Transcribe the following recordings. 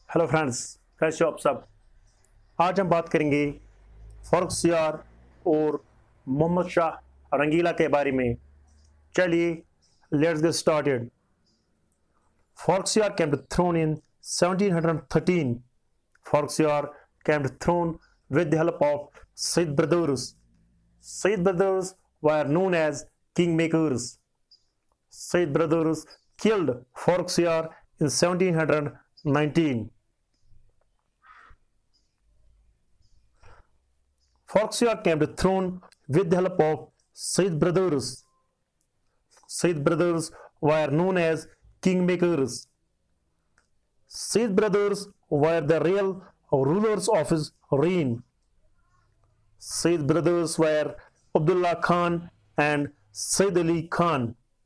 Hello friends, कैसे हो आप सब। आज हम बात करेंगे फ़र्रुखसियार और मोहम्मद शाह रंगीला के बारे में। चलिए let's get started. Farrukhsiyar came to throne in 1713. Farrukhsiyar came to throne with the help of Sayyid brothers. Sayyid brothers were known as kingmakers. Sayyid brothers killed Farrukhsiyar in 1719. Farrukhsiyar came to throne with the help of Sayyid brothers. Sayyid brothers were known as kingmakers. Sayyid brothers were the real rulers of his reign. Sayyid brothers were Abdullah Khan and Sayyid Ali Khan.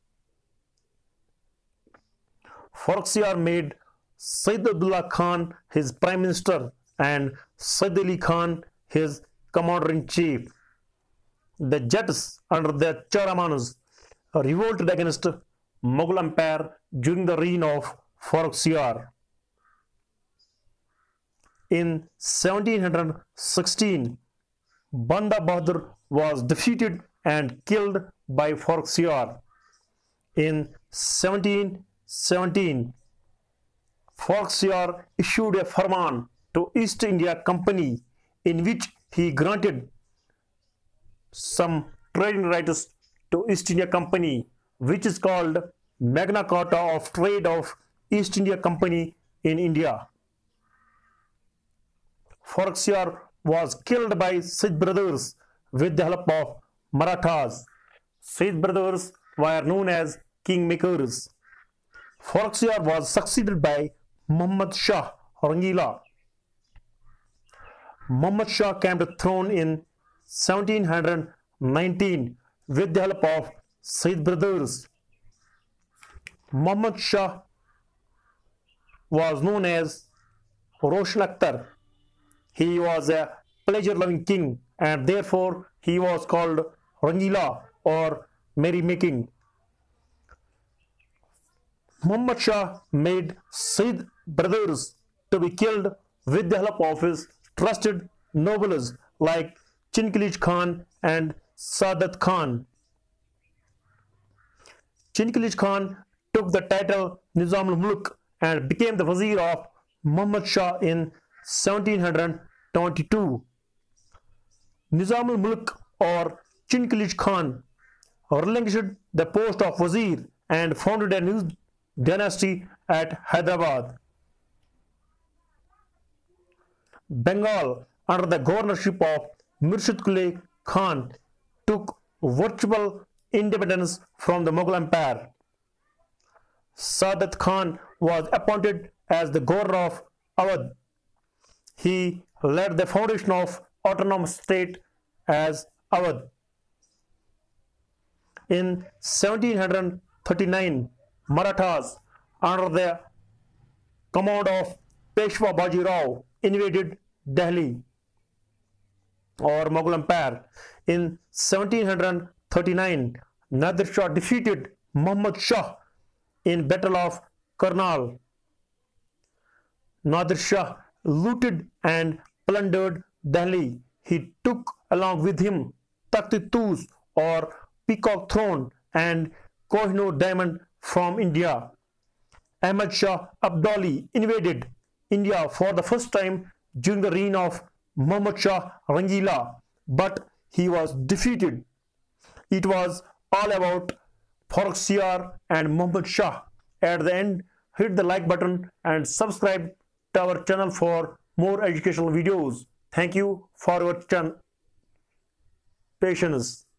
Farrukhsiyar made Sayyid Abdullah Khan his prime minister and Sayyid Ali Khan his commander-in-chief. The Jats under the Chahramans revolted against Mughal Empire during the reign of Farrukhsiyar. In 1716, Banda Bahadur was defeated and killed by Farrukhsiyar. In 1717, Farrukhsiyar issued a farman to East India Company in which he granted some trading rights to East India Company, which is called Magna Carta of Trade of East India Company in India. Farrukhsiyar was killed by Sayyid brothers with the help of Marathas. Sayyid brothers were known as kingmakers. Farrukhsiyar was succeeded by Muhammad Shah Rangila. Muhammad Shah came to throne in 1719 with the help of Sayyid brothers. Muhammad Shah was known as Roshan Akhtar. He was a pleasure-loving king and therefore he was called Rangila or merry-making. Muhammad Shah made Sayyid brothers to be killed with the help of his trusted nobles like Chinkilich Khan and Saadat Khan. Chinkilich Khan took the title Nizam al-Mulk and became the vizier of Muhammad Shah in 1722. Nizam al-Mulk or Chinkilich Khan relinquished the post of vizier and founded a new dynasty at Hyderabad. Bengal, under the governorship of Murshid Quli Khan, took virtual independence from the Mughal Empire. Saadat Khan was appointed as the governor of Awadh. He led the foundation of autonomous state as Awadh. In 1739, Marathas, under the command of Peshwa Baji Rao, invaded Delhi or Mughal Empire. In 1739, Nadir Shah defeated Muhammad Shah in Battle of Karnal. Nadir Shah looted and plundered Delhi. He took along with him Takht-i-Tuz or Peacock Throne and Kohinoor diamond from India. Ahmad Shah Abdali invaded India for the first time during the reign of Muhammad Shah Rangila, but he was defeated. It was all about Farrukhsiyar and Muhammad Shah. At the end, hit the like button and subscribe to our channel for more educational videos. Thank you for your patience.